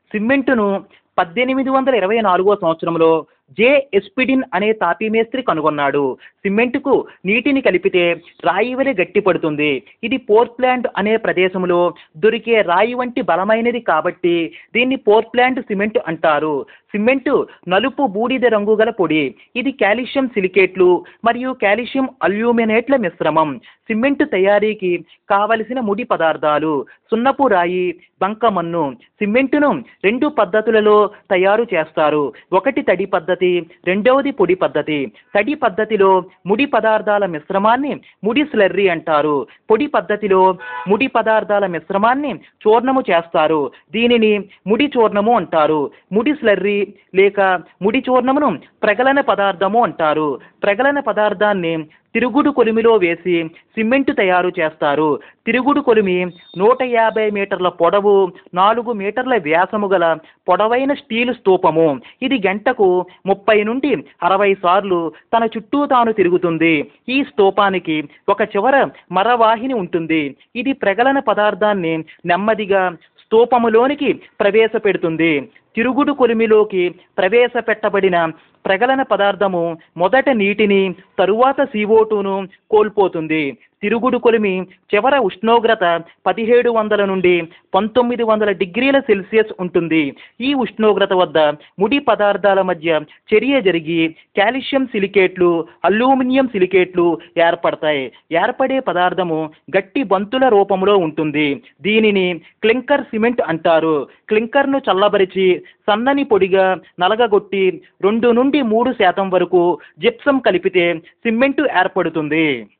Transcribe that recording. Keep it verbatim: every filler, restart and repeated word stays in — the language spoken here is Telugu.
సిమెంటును పద్దెనిమిది వందల ఇరవై నాలుగో సంవత్సరంలో జే ఎస్పిడిన్ అనే తాపీ మేస్త్రి కనుగొన్నాడు. సిమెంటుకు నీటిని కలిపితే రాయి వలె గట్టిపడుతుంది. ఇది పోర్ట్లాండ్ అనే ప్రదేశంలో దొరికే రాయి వంటి బలమైనది కాబట్టి దీన్ని పోర్ట్లాండ్ సిమెంట్ అంటారు. సిమెంటు నలుపు బూడిద రంగు గల పొడి. ఇది కాల్షియం సిలికేట్లు మరియు కాల్షియం అల్యూమినేట్ల మిశ్రమం. సిమెంటు తయారీకి కావలసిన ముడి పదార్థాలు: సున్నపు రాయి, బంకమన్ను. సిమెంటును రెండు పద్ధతులలో తయారు చేస్తారు. ఒకటి తడి పద్ధతి, రెండవది పొడి పద్ధతి. తడి పద్ధతిలో ముడి పదార్థాల మిశ్రమాన్ని ముడి స్లర్రీ అంటారు. పొడి పద్ధతిలో ముడి పదార్థాల మిశ్రమాన్ని చూర్ణము చేస్తారు. దీనిని ముడి చూర్ణము అంటారు. ముడి స్లర్రీ లేక ముడి చూర్ణమును ప్రగలన పదార్థము అంటారు. ప్రగలన పదార్థాన్ని తిరుగుడు కొలిమిలో వేసి సిమెంటు తయారు చేస్తారు. తిరుగుడు కొలిమి నూట యాభై మీటర్ల పొడవు, నాలుగు మీటర్ల వ్యాసము గల పొడవైన స్టీలు స్తూపము. ఇది గంటకు ముప్పై నుండి అరవై సార్లు తన చుట్టూ తాను తిరుగుతుంది. ఈ స్తూపానికి ఒక చివర మరవాహిని ఉంటుంది. ఇది ప్రగలన పదార్థాన్ని నెమ్మదిగా స్తూపములోనికి ప్రవేశపెడుతుంది. తిరుగుడు కొలిమిలోకి ప్రవేశపెట్టబడిన ప్రగలన పదార్థము మొదట నీటిని, తరువాత సీఓ టూను కోల్పోతుంది. తిరుగుడు కొలిమి చివర ఉష్ణోగ్రత పదిహేడు వందల నుండి పంతొమ్మిది వందల డిగ్రీల సెల్సియస్ ఉంటుంది. ఈ ఉష్ణోగ్రత వద్ద ముడి పదార్థాల మధ్య చర్య జరిగి కాల్షియం సిలికేట్లు, అల్యూమినియం సిలికేట్లు ఏర్పడతాయి. ఏర్పడే పదార్థము గట్టి బంతుల రూపంలో ఉంటుంది. దీనిని క్లింకర్ సిమెంట్ అంటారు. క్లింకర్ను చల్లబరిచి సన్నని పొడిగా నలగగొట్టి రెండు నుండి మూడు శాతం వరకు జిప్సం కలిపితే సిమెంటు ఏర్పడుతుంది.